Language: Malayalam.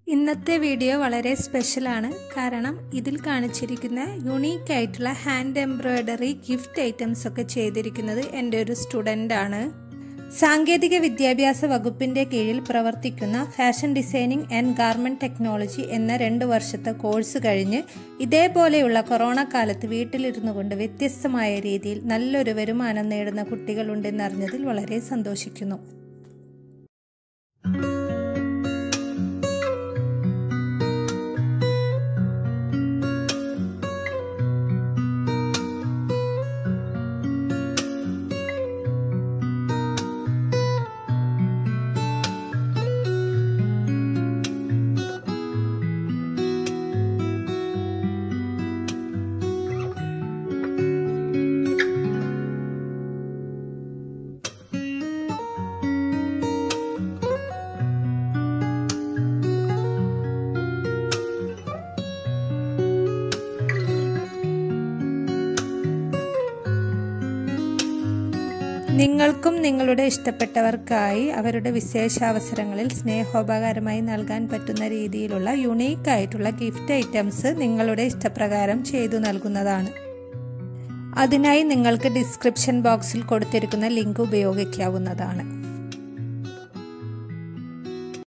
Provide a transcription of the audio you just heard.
ഇന്നത്തെ വീഡിയോ വളരെ സ്പെഷ്യലാണ്. കാരണം ഇതിൽ കാണിച്ചിരിക്കുന്ന യുണീക്ക് ആയിട്ടുള്ള ഹാൻഡ് എംബ്രോയിഡറി ഗിഫ്റ്റ് ഐറ്റംസ് ഒക്കെ ചെയ്തിരിക്കുന്നത് എൻ്റെ ഒരു സ്റ്റുഡൻ്റ് ആണ്. സാങ്കേതിക വിദ്യാഭ്യാസ വകുപ്പിൻ്റെ കീഴിൽ പ്രവർത്തിക്കുന്ന fashion designing and garment technology എന്ന 2 വർഷത്തെ കോഴ്സ് കഴിഞ്ഞ് ഇതേപോലെയുള്ള കൊറോണ കാലത്ത് വീട്ടിലിരുന്നു കൊണ്ട് വ്യത്യസ്തമായ രീതിയിൽ നല്ലൊരു വരുമാനം നേടുന്ന കുട്ടികളുണ്ടെന്നറിഞ്ഞതിൽ വളരെ സന്തോഷിക്കുന്നു. നിങ്ങൾക്കും നിങ്ങളുടെ ഇഷ്ടപ്പെട്ടവർക്കായി അവരുടെ വിശേഷാവസരങ്ങളിൽ സ്നേഹോപകാരമായി നൽകാൻ പറ്റുന്ന രീതിയിലുള്ള യുണീക്ക് ആയിട്ടുള്ള ഗിഫ്റ്റ് ഐറ്റംസ് നിങ്ങളുടെ ഇഷ്ടപ്രകാരം ചെയ്തു നൽകുന്നതാണ്. അതിനായി നിങ്ങൾക്ക് ഡിസ്ക്രിപ്ഷൻ ബോക്സിൽ കൊടുത്തിരിക്കുന്ന ലിങ്ക് ഉപയോഗിക്കാവുന്നതാണ്.